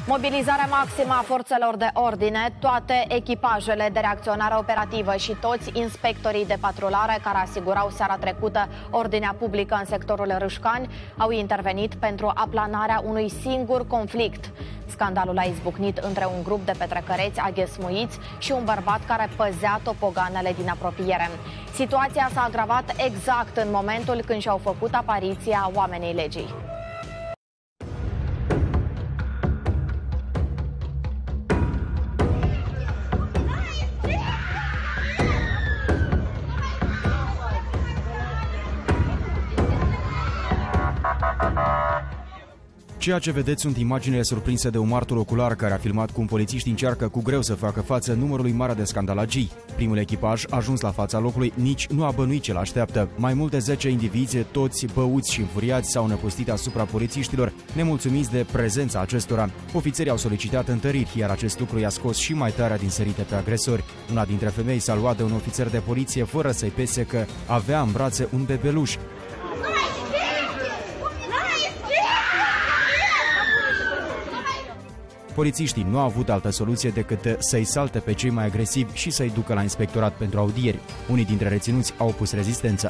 Mobilizarea maximă a forțelor de ordine, toate echipajele de reacționare operativă și toți inspectorii de patrulare care asigurau seara trecută ordinea publică în sectorul Râșcani au intervenit pentru aplanarea unui singur conflict. Scandalul a izbucnit între un grup de petrecăreți aghesmuiți și un bărbat care păzea topoganele din apropiere. Situația s-a agravat exact în momentul când și-au făcut apariția oamenii legii. Ceea ce vedeți sunt imaginile surprinse de un martor ocular care a filmat cum polițiștii încearcă cu greu să facă față numărului mare de scandalagii. Primul echipaj, ajuns la fața locului, nici nu a bănuit ce l-așteaptă. Mai mult de 10 indivizi, toți băuți și înfuriați, s-au năpustit asupra polițiștilor, nemulțumiți de prezența acestora. Ofițerii au solicitat întăriri, iar acest lucru i-a scos și mai tare din sărite pe agresori. Una dintre femei s-a luat de un ofițer de poliție fără să-i pese că avea în brațe un bebeluș. Polițiștii nu au avut altă soluție decât să-i salte pe cei mai agresivi și să-i ducă la inspectorat pentru audieri. Unii dintre reținuți au opus rezistență.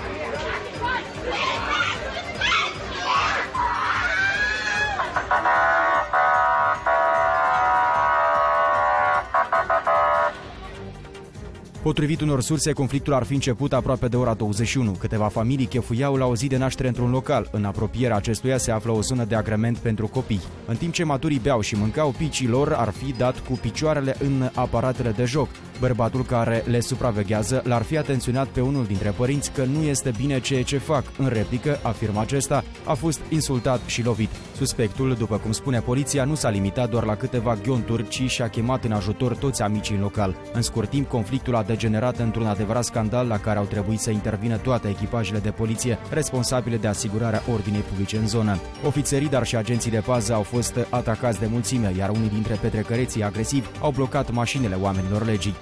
Potrivit unor surse, conflictul ar fi început aproape de ora 21. Câteva familii chefuiau la o zi de naștere într-un local. În apropierea acestuia se află o zonă de agrement pentru copii. În timp ce maturii beau și mâncau, picii lor ar fi dat cu picioarele în aparatele de joc. Bărbatul care le supraveghează l-ar fi atenționat pe unul dintre părinți că nu este bine ceea ce fac. În replică, afirmă acesta, a fost insultat și lovit. Suspectul, după cum spune poliția, nu s-a limitat doar la câteva ghionturi, ci și-a chemat în ajutor toți amicii în local. În scurt timp, conflictul a degenerat într-un adevărat scandal la care au trebuit să intervină toate echipajele de poliție responsabile de asigurarea ordinii publice în zonă. Ofițerii, dar și agenții de pază au fost atacați de mulțime, iar unii dintre petrecăreții agresivi au blocat mașinile oamenilor legii.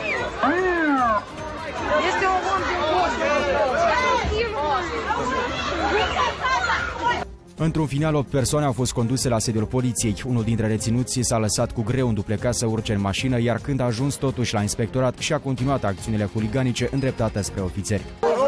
Într-un final, 8 persoane au fost conduse la sediul poliției. Unul dintre reținuți s-a lăsat cu greu înduplecat să urce în mașină, iar când a ajuns totuși la inspectorat și-a continuat acțiunile huliganice îndreptate spre ofițeri.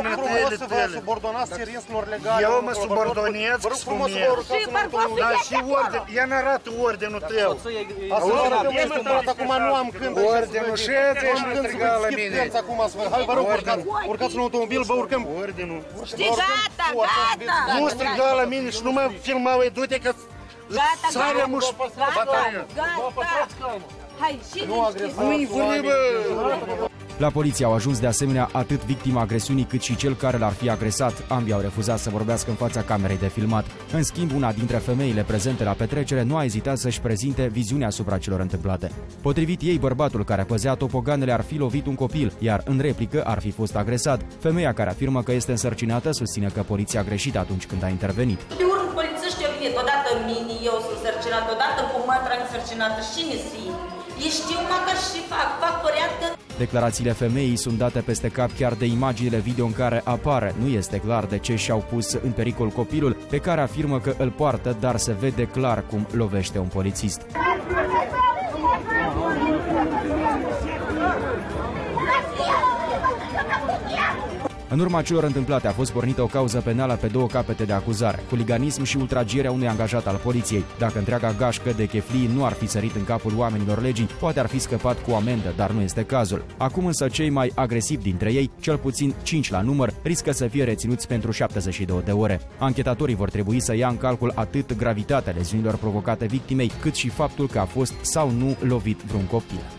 Eu mă subordonez dar și ordin, ea n-arată ordinul tău. Acum nu am când. Ordinul și ești nu striga la mine. Hai, vă rog, urcați în automobil, vă urcăm. Știi, gata! Nu striga la mine și nu mă filmau, du-te că sare muș bataia. Hai, și Nu-i vorbi, La poliție au ajuns de asemenea atât victima agresiunii cât și cel care l-ar fi agresat. Ambii au refuzat să vorbească în fața camerei de filmat. În schimb, una dintre femeile prezente la petrecere nu a ezitat să-și prezinte viziunea asupra celor întâmplate. Potrivit ei, bărbatul care păzea topoganele ar fi lovit un copil, iar în replică ar fi fost agresat. Femeia care afirmă că este însărcinată susține că poliția a greșit atunci când a intervenit. De urmă, polițiștii au venit odată în mine, eu sunt însărcinată, odată cu mătra însărcinată și nisii. Ei știu măcar și fac părească. Declarațiile femeii sunt date peste cap chiar de imaginile video în care apare. Nu este clar de ce și-au pus în pericol copilul, pe care afirmă că îl poartă, dar se vede clar cum lovește un polițist. În urma celor întâmplate a fost pornită o cauză penală pe 2 capete de acuzare, huliganism și ultragierea unui angajat al poliției. Dacă întreaga gașcă de cheflii nu ar fi sărit în capul oamenilor legii, poate ar fi scăpat cu o amendă, dar nu este cazul. Acum însă cei mai agresivi dintre ei, cel puțin 5 la număr, riscă să fie reținuți pentru 72 de ore. Anchetatorii vor trebui să ia în calcul atât gravitatea leziunilor provocate victimei, cât și faptul că a fost sau nu lovit vreun copil.